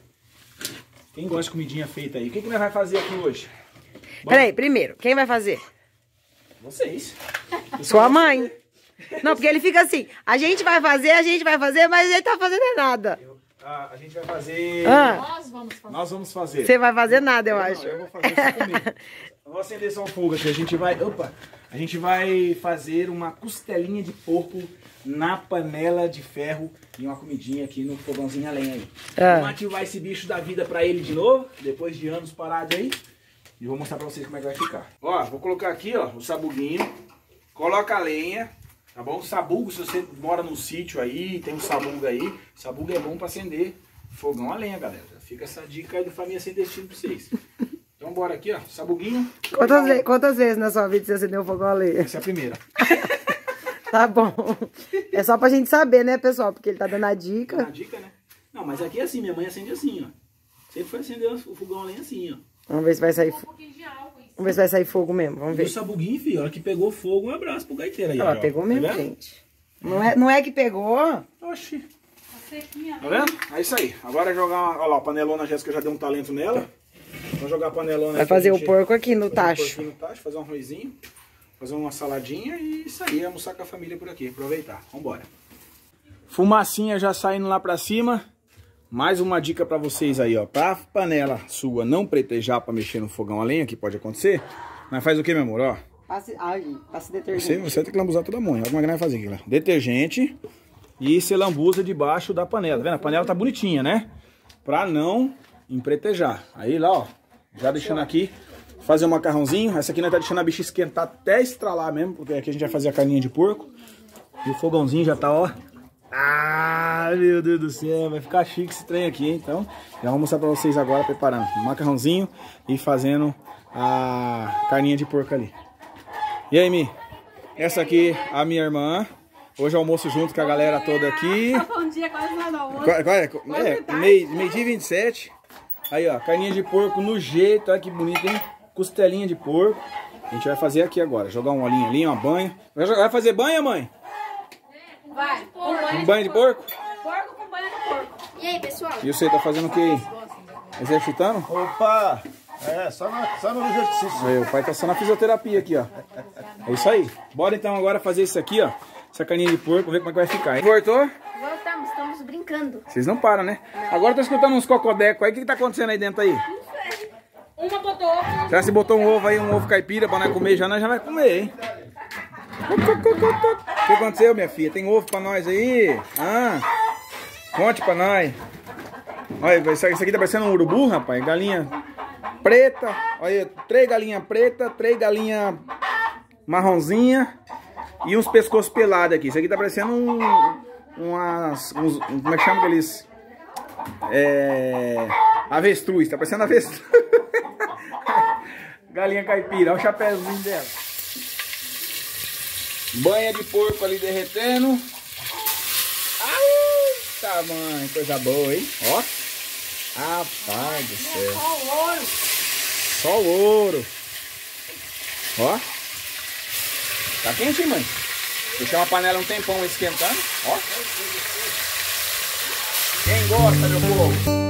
Quem gosta de comidinha feita aí? O que nós vamos fazer aqui hoje? Peraí, primeiro, quem vai fazer? Vocês. Sua mãe. Não, porque ele fica assim, a gente vai fazer, mas ele tá fazendo nada. A gente vai fazer... Nós vamos fazer. Você vai fazer nada, eu acho. Não, eu vou fazer isso comigo. Eu vou acender só um fogo aqui. A gente vai fazer uma costelinha de porco na panela de ferro e uma comidinha aqui no fogãozinho a lenha aí. Vamos ativar esse bicho da vida pra ele de novo, depois de anos parado aí. E vou mostrar pra vocês como é que vai ficar. Ó, vou colocar aqui, ó, o sabuguinho. Coloca a lenha, tá bom? Sabugo, se você mora no sítio aí, tem um sabugo aí. Sabugo é bom pra acender fogão a lenha, galera. Fica essa dica aí do Família Sem Destino pra vocês. Então bora aqui, ó, sabuguinho. Quantas vezes na sua vida você acendeu o fogão a lenha? Essa é a primeira. Tá bom. É só pra gente saber, né, pessoal? Porque ele tá dando a dica. Dando a dica, né? Não, mas aqui é assim, minha mãe acende assim, ó. Sempre foi acender o fogão a lenha assim, ó. Vamos ver se vai sair fogo. Vamos ver se vai sair fogo mesmo, vamos ver. E o sabuguinho, filho, a hora que pegou fogo, um abraço pro gaiteiro aí. Ela pegou mesmo, gente. Não é que pegou? Oxi. Tá vendo? É isso aí. Agora é jogar, olha lá, a panelona, a Jéssica já deu um talento nela. Vamos jogar a panelona. Vai fazer o porco aqui no tacho. Fazer um arrozinho, fazer uma saladinha e sair, almoçar com a família por aqui, aproveitar. Vambora. Fumacinha já saindo lá pra cima. Mais uma dica pra vocês aí, ó. Pra panela sua não pretejar pra mexer no fogão a lenha, que pode acontecer. Mas faz o que, meu amor, ó? Passe detergente. Você vai ter que lambuzar toda a mão. Olha como é que nós vamos fazer aqui, lá. Detergente. E você lambuza debaixo da panela. Tá vendo? A panela tá bonitinha, né? Pra não empretejar. Aí lá, ó. Já deixando aqui. Fazer um macarrãozinho. Essa aqui nós tá deixando a bicha esquentar até estralar mesmo. Porque aqui a gente vai fazer a carninha de porco. E o fogãozinho já tá, ó. Ah, meu Deus do céu. Vai ficar chique esse trem aqui, hein? Então, já vou mostrar pra vocês agora preparando o macarrãozinho e fazendo a carninha de porco ali. E aí, Mi? Essa aqui a minha irmã. Hoje almoço junto com a galera toda aqui. Bom dia, quase nada almoço. Meio-dia 27. Aí, ó, carninha de porco no jeito. Olha que bonito, hein? Costelinha de porco. A gente vai fazer aqui agora. Jogar um olhinho ali, uma banha. Vai fazer banha, mãe? Vai. Um banho de porco? Porco com banho de porco. E aí, pessoal? E você tá fazendo o que aí? Exercitando? Opa! Só no exercício. Aí, o pai tá só na fisioterapia aqui, ó. É isso aí. Bora então agora fazer isso aqui, ó. essa carninha de porco, vamos ver como é que vai ficar, hein? Voltou? Voltamos, estamos brincando. Vocês não param, né? Agora eu tô escutando uns cocodecos aí. O que tá acontecendo aí dentro aí? Uma botou. Será que você botou um ovo aí, um ovo caipira pra nós comer? Já nós já vai comer, hein? O que aconteceu, minha filha? Tem ovo pra nós aí? Ah, conte pra nós. Olha, isso aqui tá parecendo um urubu, rapaz. Galinha preta. Olha, 3 galinhas pretas, 3 galinhas marronzinha e uns pescoços pelados aqui. Isso aqui tá parecendo como é que chama aqueles? Avestruz. Tá parecendo avestruz. Galinha caipira. Olha o chapéuzinho dela. Banha de porco ali derretendo. Ai, tamanho, coisa boa, hein? Ó. Rapaz do céu. Só o ouro. Ó. Tá quente, hein, mãe? Deixar uma panela um tempão esquentando. Ó. Quem gosta, meu povo?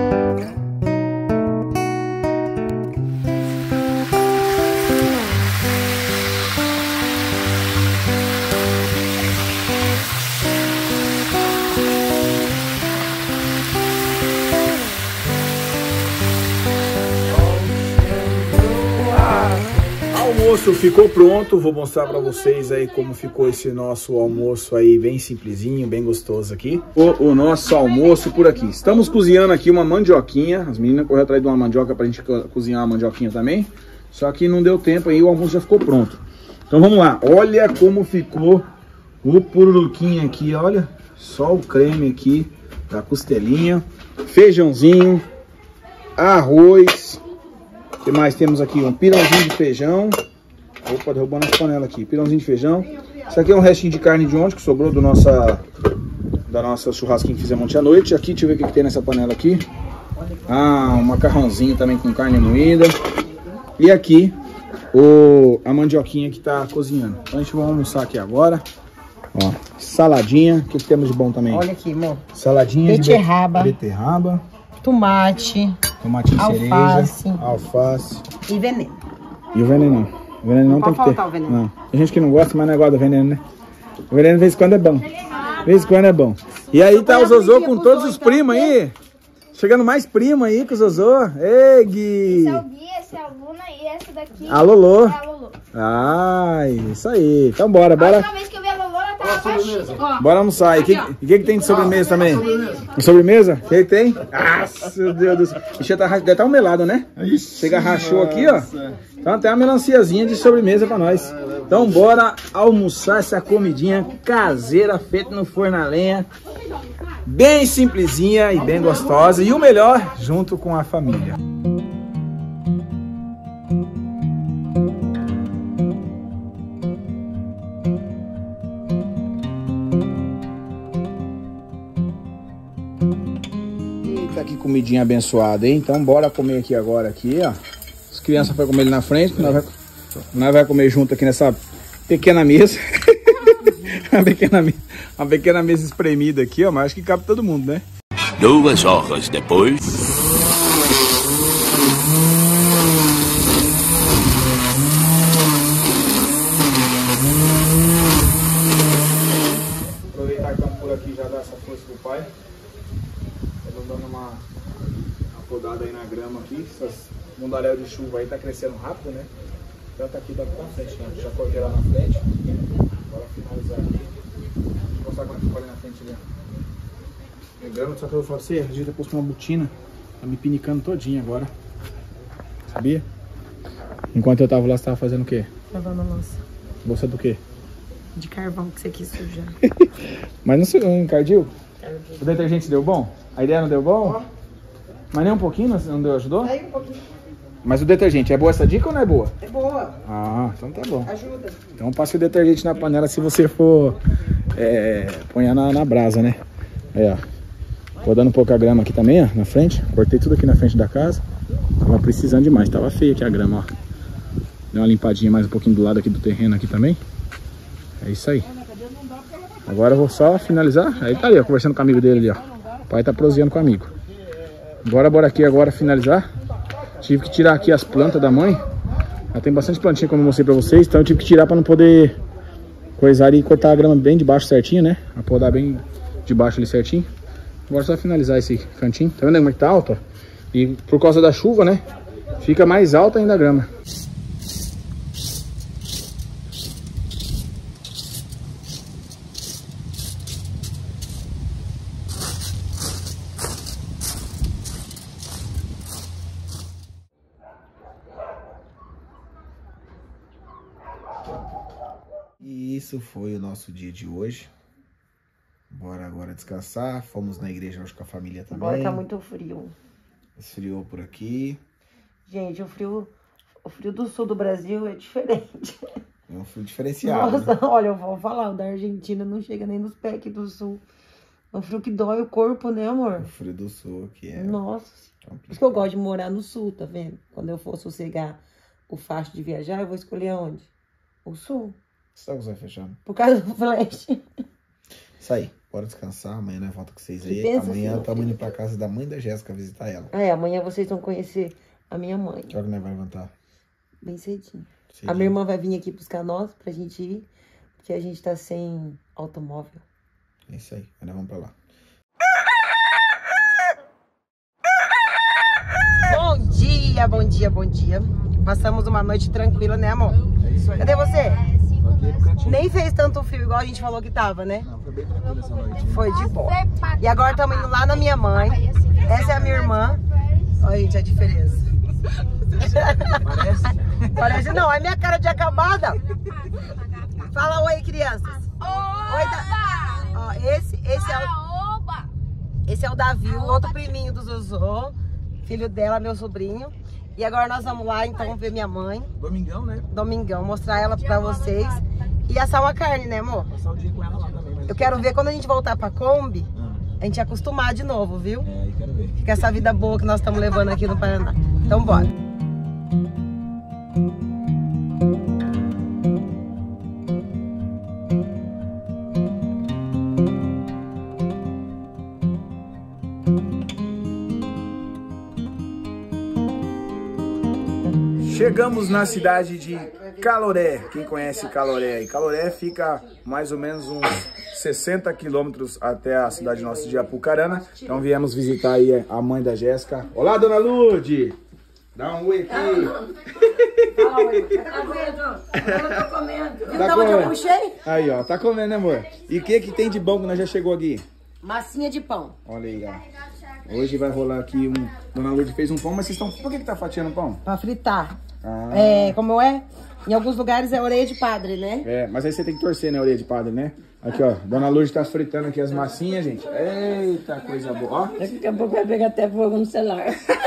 O almoço ficou pronto, vou mostrar pra vocês aí como ficou esse nosso almoço aí, bem simplesinho, bem gostoso aqui. O nosso almoço por aqui. Estamos cozinhando aqui uma mandioquinha, as meninas correram atrás de uma mandioca pra gente cozinhar uma mandioquinha também, só que não deu tempo aí, o almoço já ficou pronto. Então vamos lá, olha como ficou o pururuquinho aqui, olha, só o creme aqui da costelinha, feijãozinho, arroz. O que mais temos aqui? Um pirãozinho de feijão. Opa, derrubando as panelas aqui. Pirãozinho de feijão. Isso aqui é um restinho de carne de ontem que sobrou da nossa churrasquinha que fizemos ontem à noite. Aqui, deixa eu ver o que tem nessa panela aqui. Ah, um macarrãozinho também com carne moída. E aqui, a mandioquinha que tá cozinhando. Então a gente vai almoçar aqui agora. Ó, saladinha. O que temos de bom também? Olha aqui, amor. Saladinha beterraba. Beterraba. Tomate. Tomatinho alface, cereja. Alface. E veneno. E o veneno não. O veneno não tem que ter. O veneno. Não. Tem gente que não gosta, mas não gosta do veneno, né? O veneno de vez em quando é bom. De vez em quando é bom. E aí tá o Zozô com todos os primos aí. Chegando mais primo aí com o Zozô. Ei, Gui. Esse é o Gui, esse é a Luna e essa daqui a Lolô. é a Lolô. Ai, isso aí. Então bora, bora. A última vez que eu vi a Lolô, ela tava baixinha. Bora almoçar. E o que tem de sobremesa também? Sobremesa? O que tem? Nossa, meu Deus do céu. Ixi, deve estar um melado, né? Chega, rachou aqui, ó. Então tem uma melanciazinha de sobremesa pra nós. Então bora almoçar essa comidinha caseira feita no forno a lenha. Bem simplesinha e bem gostosa. E o melhor, junto com a família. Eita, que comidinha abençoada, hein? Então bora comer aqui agora, aqui, ó. As crianças vão comer ali na frente, nós vamos comer junto aqui nessa pequena mesa. uma pequena mesa espremida aqui, ó, mas acho que cabe todo mundo, né? 2 horas depois. Aproveitar que estamos por aqui, já dar essa força pro pai. Estamos dando uma podada aí na grama aqui. Essas mundaréu de chuva aí tá crescendo rápido, né? Então tá aqui, dá pra frente, né? Já cortei lá na frente. Bora finalizar aqui. Deixa eu mostrar como é que ficou ali na frente ali. Grama, só que eu vou falar pra você, a gente pôs uma botina, tá me pinicando todinha agora. Sabia? Enquanto eu tava lá, você tava fazendo o quê? Lavando a louça. Bolsa do quê? De carvão que você quis sujar. Mas não encardiu? O detergente deu bom? A ideia não deu bom? Mas nem um pouquinho não deu, ajudou? Aí um pouquinho. Mas o detergente, é boa essa dica ou não é boa? É boa. Ah, então tá bom. Ajuda. Então passe o detergente na panela se você for ponhar na brasa, né? Aí, ó. Podando um pouco a grama aqui também, ó, na frente. Cortei tudo aqui na frente da casa. Tava precisando demais, tava feia aqui a grama, ó. Deu uma limpadinha mais um pouquinho do lado aqui do terreno aqui também. É isso aí. Agora eu vou só finalizar. Aí tá ali, ó, conversando com o amigo dele ali, ó. O pai tá proseando com o amigo. Bora aqui agora finalizar. Tive que tirar aqui as plantas da mãe. Ela tem bastante plantinha, como eu mostrei pra vocês. Então eu tive que tirar pra não poder coisar e cortar a grama bem de baixo certinho, né? Apodar bem de baixo ali certinho. Agora só finalizar esse cantinho. Tá vendo como é que tá alto, ó? E por causa da chuva, né? Fica mais alta ainda a grama. E isso foi o nosso dia de hoje. Bora agora descansar. Fomos na igreja hoje com a família também. Agora tá muito frio. Esfriou por aqui. Gente, o frio do sul do Brasil é diferente. É um frio diferenciado. Nossa, né? olha, eu vou falar, o da Argentina não chega nem nos pés aqui do sul. É um frio que dói o corpo, né, amor? O frio do sul aqui é... Nossa. Por isso que eu gosto de morar no sul, tá vendo? Quando eu for sossegar o facho de viajar, eu vou escolher aonde? O sul. Você tá com os olhos fechando? Por causa do flash. Isso aí. Bora descansar. Amanhã nós volta com vocês aí. Pensa Amanhã assim, estamos indo pra casa da mãe da Jéssica visitar ela. Amanhã vocês vão conhecer a minha mãe. Que hora que nós vamos levantar? Bem cedinho. Cedinho. A minha irmã vai vir aqui buscar nós pra gente ir, porque a gente tá sem automóvel. É isso aí. Nós vamos pra lá. Bom dia, bom dia, bom dia. Passamos uma noite tranquila, né, amor? É isso aí. Cadê você? Aqui Nem fez tanto frio igual a gente falou que tava, né? Não, foi bem tranquilo essa noite. Foi de boa. E agora estamos indo lá na minha mãe. Essa é a minha irmã. Olha, gente, a diferença. Parece não, é minha cara de acabada. Fala oi, crianças. Oi, ó, esse é o Davi, o outro priminho do Zozô. Filho dela, meu sobrinho. E agora nós vamos lá, então, ver minha mãe. Domingão, né? Domingão, mostrar ela pra vocês. E assar uma carne, né, amor? Passar o dia com ela lá também. Mas... Eu quero ver quando a gente voltar pra Kombi, a gente acostumar de novo, viu? É, aí quero ver. Fica essa vida boa que nós estamos levando aqui no Paraná. Então, bora. Chegamos na cidade de Caloré. Quem conhece Caloré aí? Caloré fica mais ou menos uns 60 quilômetros até a cidade nossa de Apucarana. Então viemos visitar aí a mãe da Jéssica. Olá, dona Lourdes! Dá um oi aqui. Fala, oi. Eu tô comendo. Tá Então, onde eu comendo? puxei? Aí, ó, tá comendo, né, amor? E o que tem de bom que nós já chegou aqui? Massinha de pão. Olha aí, ó. Hoje vai rolar aqui um... Dona Lourdes fez um pão, mas vocês estão... Por que tá fatiando o pão? Pra fritar. Ah. Como é? Em alguns lugares é orelha de padre, né? É, mas aí você tem que torcer, né, orelha de padre, né? Aqui, ó, Dona Lourdes tá fritando aqui as massinhas, gente. Eita, coisa boa, ó. Daqui a pouco vai pegar até fogo no celular.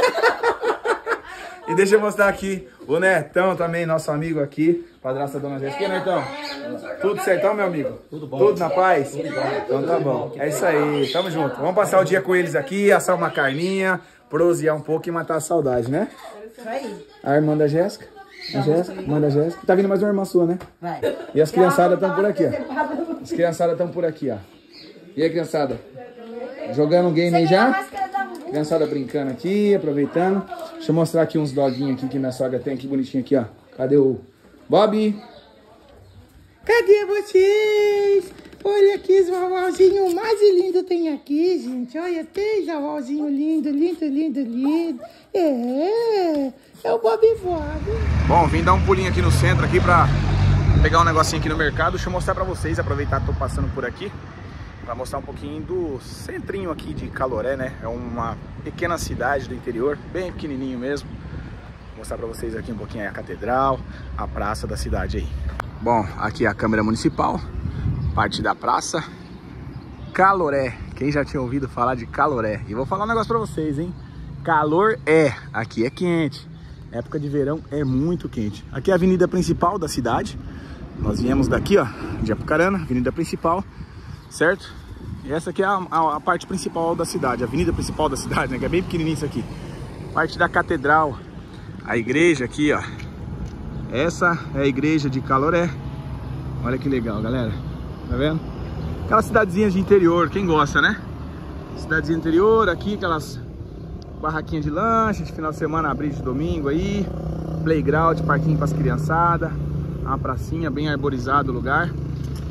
E deixa eu mostrar aqui o Netão também, nosso amigo aqui, padrasto da Dona Jéssica. E aí, Netão? Tudo certão, meu amigo? Tudo bom. Tudo na paz? Tudo bom. Então tá bom. É isso aí, tamo junto. Vamos passar o dia com eles aqui, assar uma carninha, prosear um pouco e matar a saudade, né? Isso aí. A irmã da Jéssica. A Jéssica, irmã da Jéssica. Tá vindo mais uma irmã sua, né? Vai. E as criançadas estão por aqui, ó. As criançadas estão por aqui, ó. E aí, criançada? Jogando um game aí já? Criançada brincando aqui, aproveitando. Deixa eu mostrar aqui uns doguinhos aqui que minha sogra tem aqui, bonitinho aqui, ó. Cadê o Bob? Cadê vocês? Olha aqui os vovózinhos mais lindo tem aqui, gente. Olha, tem vovózinho lindo, lindo, lindo, lindo. É o Bob Bob. Bom, vim dar um pulinho aqui no centro aqui pra pegar um negocinho aqui no mercado. Deixa eu mostrar pra vocês, aproveitar que tô passando por aqui, pra mostrar um pouquinho do centrinho aqui de Caloré, né? É uma pequena cidade do interior, bem pequenininho mesmo. Vou mostrar pra vocês aqui um pouquinho a catedral, a praça da cidade aí. Bom, aqui é a Câmara Municipal, parte da praça. Caloré, quem já tinha ouvido falar de Caloré? E vou falar um negócio pra vocês, hein? Calor aqui é quente. Época de verão é muito quente. Aqui é a avenida principal da cidade. Nós viemos daqui, ó, de Apucarana, avenida principal, certo? E essa aqui é a parte principal da cidade, a avenida principal da cidade, né? Que é bem pequenininho isso aqui. Parte da catedral, a igreja aqui, ó. Essa é a igreja de Caloré. Olha que legal, galera. Tá vendo? Aquelas cidadezinhas de interior, quem gosta, né? Cidadezinha interior, aqui aquelas barraquinhas de lanche, de final de semana, abrir de domingo aí. Playground, parquinho para as criançadas. Uma pracinha bem arborizado o lugar.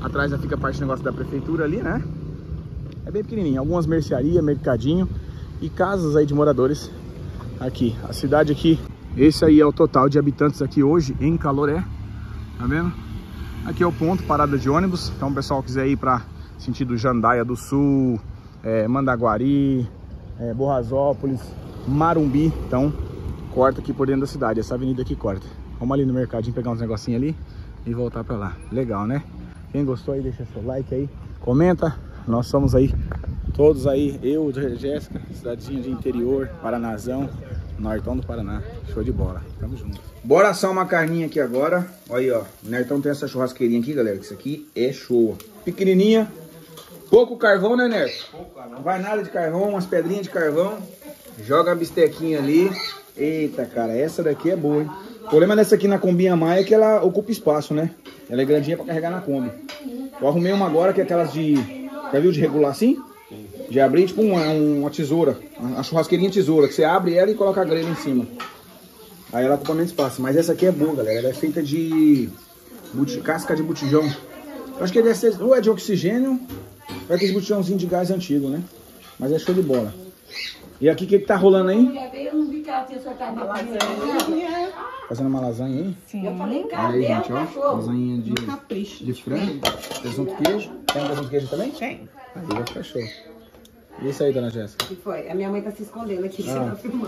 Atrás já fica a parte do negócio da prefeitura ali, né? É bem pequenininho. Algumas mercearias, mercadinho e casas aí de moradores aqui. A cidade aqui, esse aí é o total de habitantes aqui hoje em Caloré. Tá vendo? Aqui é o ponto, parada de ônibus. Então o pessoal quiser ir para sentido Jandaia do Sul, Mandaguari, Borrazópolis, Marumbi. Então corta aqui por dentro da cidade. Essa avenida aqui corta. Vamos ali no mercadinho pegar uns negocinhos ali e voltar para lá. Legal, né? Quem gostou aí, deixa seu like aí. Comenta. Nós somos aí, todos aí, eu, Jéssica, cidadezinha de interior, Paranazão, Nortão do Paraná. Show de bola, tamo junto. Bora assar uma carninha aqui agora. Olha aí, ó, o Nertão tem essa churrasqueirinha aqui, galera, que isso aqui é show. Pequenininha, pouco carvão, né, Nerto? Não vai nada de carvão, umas pedrinhas de carvão. Joga a bistequinha ali. Eita, cara, essa daqui é boa, hein? O problema dessa aqui na Combinha Maia é que ela ocupa espaço, né? Ela é grandinha pra carregar na Kombi. Eu arrumei uma agora que é aquelas de... Já viu de regular assim? De abrir tipo uma tesoura, uma churrasqueirinha tesoura, que você abre ela e coloca a grelha em cima. Aí ela ocupa menos espaço. Mas essa aqui é boa, galera. Ela é feita de casca de botijão. Eu acho que deve ser, ou é de oxigênio, ou é aquele botijãozinho de gás antigo, né? Mas é show de bola. E aqui o que tá rolando aí? Eu não vi que ela tinha soltado uma lasanha. Fazendo uma lasanha aí? Sim. Eu falei, olha aí, gente, ó. Lasanha de frango, presunto queijo. Tem presunto queijo também? Tem. Aí vai ficar show. E isso aí, dona Jéssica? O que foi? A minha mãe tá se escondendo aqui, você tá filmando.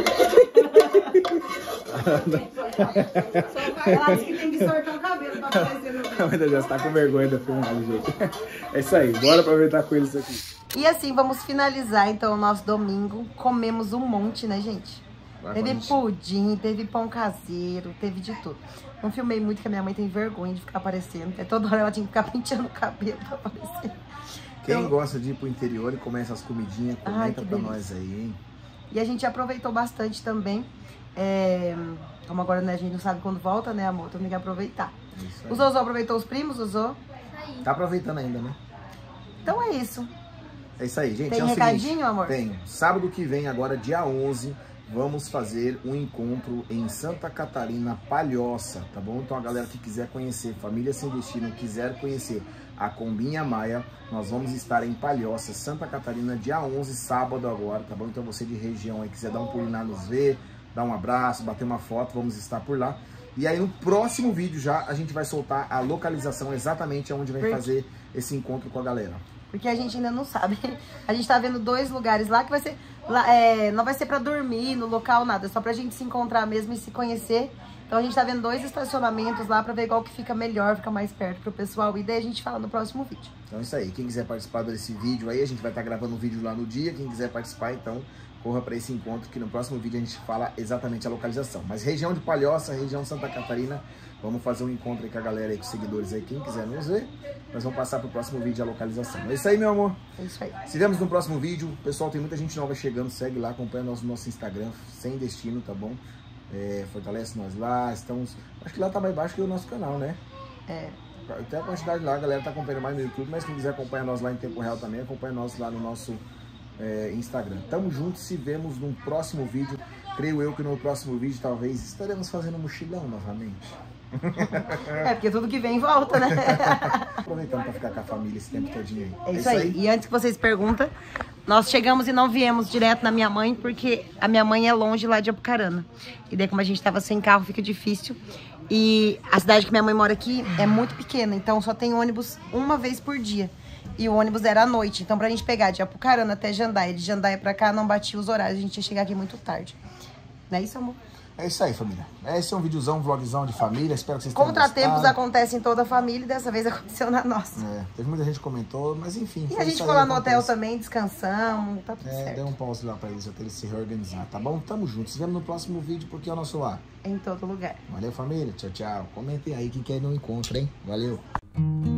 Ela disse que tem que sortar o cabelo pra aparecer no... A mãe da Jéssica tá com vergonha da filmagem, gente. É isso aí, bora aproveitar com eles aqui. E assim, vamos finalizar então o nosso domingo. Comemos um monte, né, gente? Teve pudim, teve pão caseiro, teve de tudo. Não filmei muito, porque a minha mãe tem vergonha de ficar aparecendo. Toda hora ela tinha que ficar penteando o cabelo pra aparecer. Quem então, gosta de ir pro interior e comer essas comidinhas, comenta pra nós aí, hein? E a gente aproveitou bastante também. Como agora, né, a gente não sabe quando volta, né, amor? Então tem que aproveitar. O Zozô aproveitou os primos, Zozô? Tá aproveitando ainda, né? Então é isso. É isso aí, gente. Tem é o recadinho, seguinte, amor? Tenho. Sábado que vem, agora dia 11, vamos fazer um encontro em Santa Catarina, Palhoça, tá bom? Então a galera que quiser conhecer, Família Sem Destino, quiser conhecer a Combinha Maia, nós vamos estar em Palhoça, Santa Catarina, dia 11, sábado agora, tá bom? Então você de região aí, quiser dar um pulinho lá, nos ver, dar um abraço, bater uma foto, vamos estar por lá. E aí no próximo vídeo já a gente vai soltar a localização exatamente onde vai fazer esse encontro com a galera. Porque a gente ainda não sabe. A gente tá vendo 2 lugares lá que vai ser... não vai ser pra dormir no local, nada. É só pra gente se encontrar mesmo e se conhecer. Então a gente tá vendo 2 estacionamentos lá pra ver qual que fica melhor, fica mais perto pro pessoal. E daí a gente fala no próximo vídeo. Então é isso aí. Quem quiser participar desse vídeo aí, a gente vai estar gravando um vídeo lá no dia. Quem quiser participar, então corra pra esse encontro que no próximo vídeo a gente fala exatamente a localização. Mas região de Palhoça, região de Santa Catarina, vamos fazer um encontro aí com a galera aí, com os seguidores aí. Quem quiser nos ver, nós vamos passar pro próximo vídeo a localização. É isso aí, meu amor. É isso aí. Se vemos no próximo vídeo. Pessoal, tem muita gente nova chegando. Segue lá, acompanha nosso Instagram, Sem Destino, tá bom? Fortalece nós lá. Estamos... Acho que lá tá mais baixo que o nosso canal, né? Tem a quantidade lá, a galera tá acompanhando mais no YouTube. Mas quem quiser acompanhar nós lá em tempo real também, acompanha nós lá no nosso Instagram. Tamo junto, se vemos no próximo vídeo. Creio eu que no próximo vídeo talvez estaremos fazendo mochilão novamente. Porque tudo que vem volta, né? Aproveitando pra ficar com a família esse tempo todinho aí. É isso aí. E antes que vocês perguntem, nós chegamos e não viemos direto na minha mãe, porque a minha mãe é longe lá de Apucarana. E daí, como a gente tava sem carro, fica difícil. E a cidade que minha mãe mora aqui é muito pequena, então só tem ônibus uma vez por dia. E o ônibus era à noite, então pra gente pegar de Apucarana até Jandaia, de Jandaia pra cá, não batia os horários, a gente ia chegar aqui muito tarde. Não é isso, amor? É isso aí, família. Esse é um videozão, um vlogzão de família. Espero que vocês tenham Contratempos gostado. acontecem em toda a família e dessa vez aconteceu na nossa. Teve muita gente que comentou, mas enfim. E a gente foi lá no hotel também, descansamos, tá tudo certo. Deu um pause lá pra eles, até eles se reorganizar, tá bom? Tamo junto. Se vemos no próximo vídeo, porque é o nosso lar. Em todo lugar. Valeu, família. Tchau, tchau. Comentem aí quem quer ir no encontro, hein? Valeu.